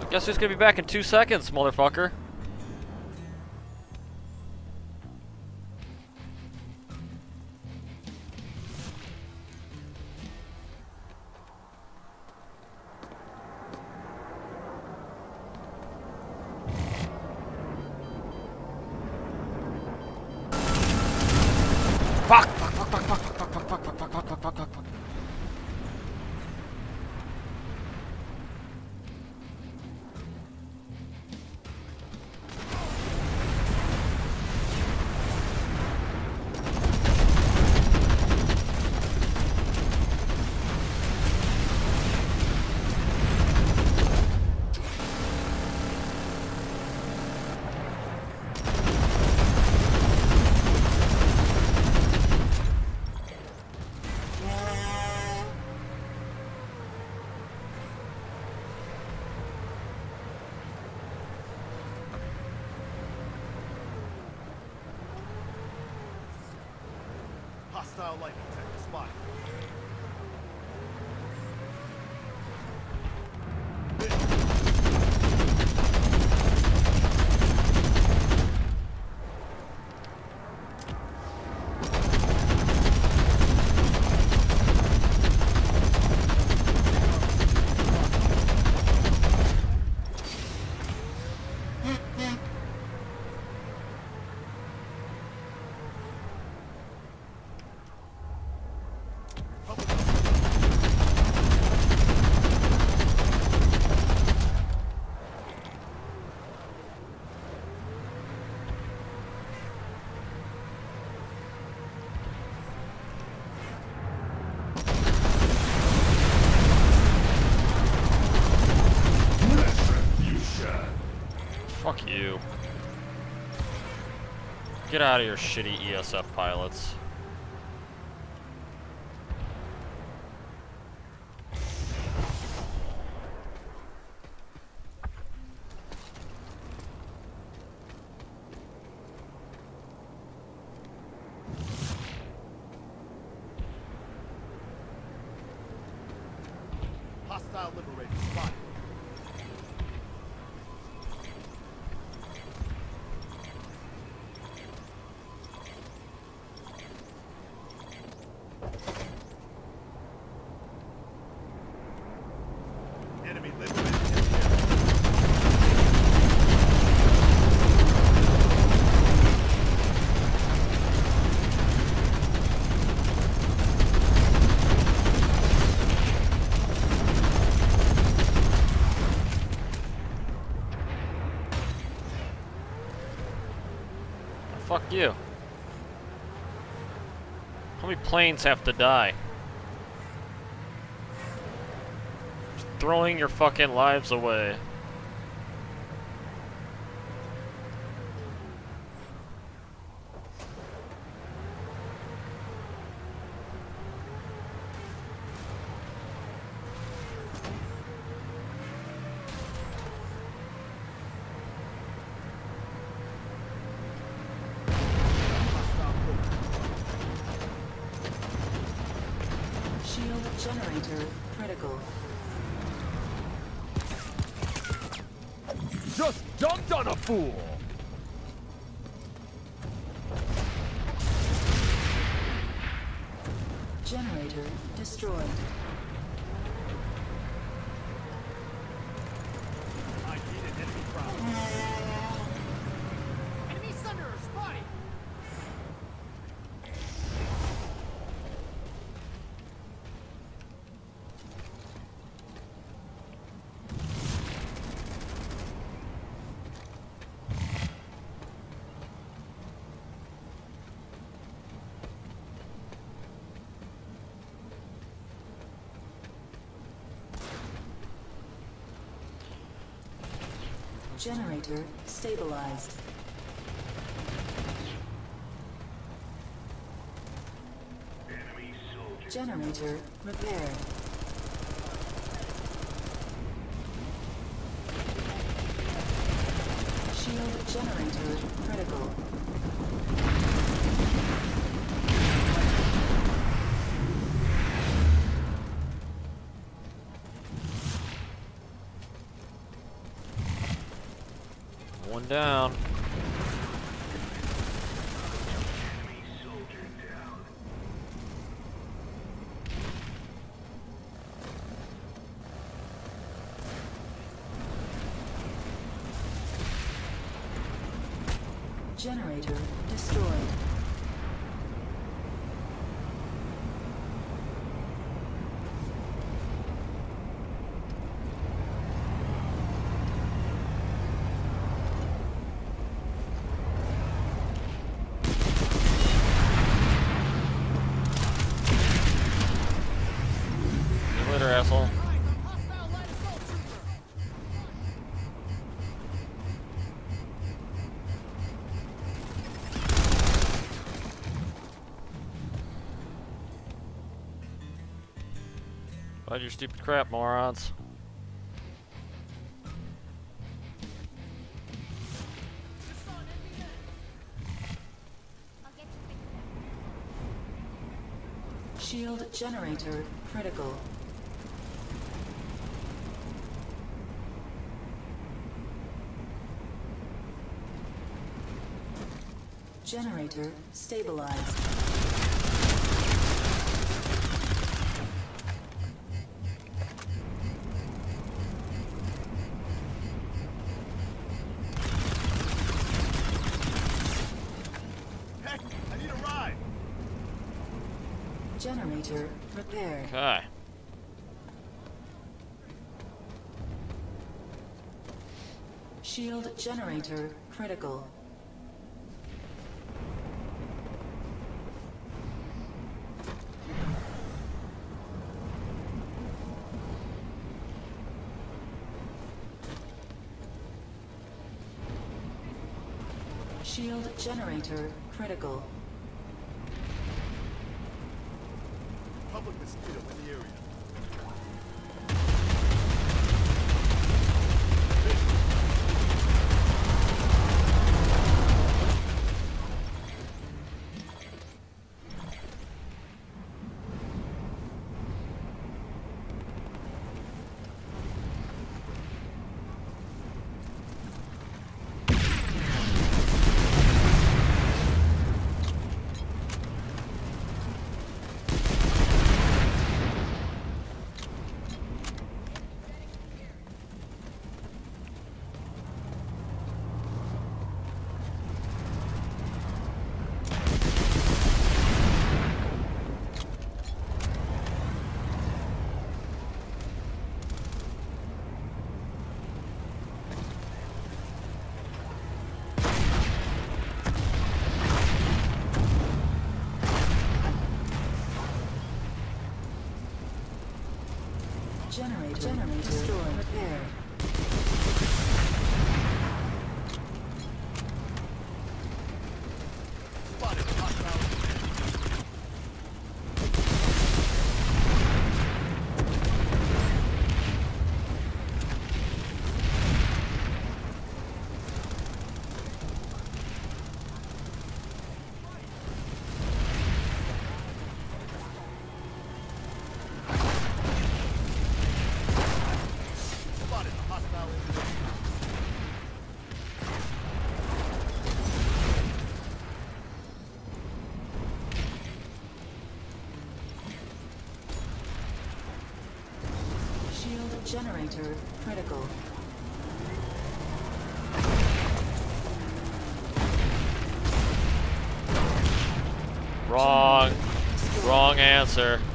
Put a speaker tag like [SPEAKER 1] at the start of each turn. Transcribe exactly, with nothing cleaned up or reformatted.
[SPEAKER 1] Guess who's gonna be back in two seconds, motherfucker? Fuck! Fuck! Fuck! Fuck! Fuck! Fuck! Fuck! Fuck! Fuck! Fuck! Fuck! Fuck! Fuck! Fuck! Fuck!
[SPEAKER 2] Hostile lightning tech spotted.
[SPEAKER 1] Fuck you. Get out of here, shitty E S F pilots.
[SPEAKER 2] Hostile liberator spotted. Enemy liberated.
[SPEAKER 1] Fuck you. How many planes have to die? Just throwing your fucking lives away.
[SPEAKER 3] Shield generator critical.
[SPEAKER 2] Just dunked on a fool!
[SPEAKER 3] Generator destroyed.
[SPEAKER 2] I need an enemy problem. Enemy Sunderer spotted!
[SPEAKER 3] Generator stabilized. Generator repaired. Shield generator critical.
[SPEAKER 1] down.
[SPEAKER 3] Generator destroyed.
[SPEAKER 1] See you later, asshole. Find your stupid crap, morons.
[SPEAKER 3] Shield generator critical. Generator stabilized.
[SPEAKER 2] Heck, I need a ride.
[SPEAKER 3] Generator repaired.
[SPEAKER 1] Okay.
[SPEAKER 3] Shield generator critical. Shield generator critical.
[SPEAKER 2] Public mosquito in the area.
[SPEAKER 3] Generator, generator destroyed. Repaired.
[SPEAKER 2] Spotted hostile. Spotted hostile.
[SPEAKER 3] Shield generator critical.
[SPEAKER 1] Wrong. Wrong answer.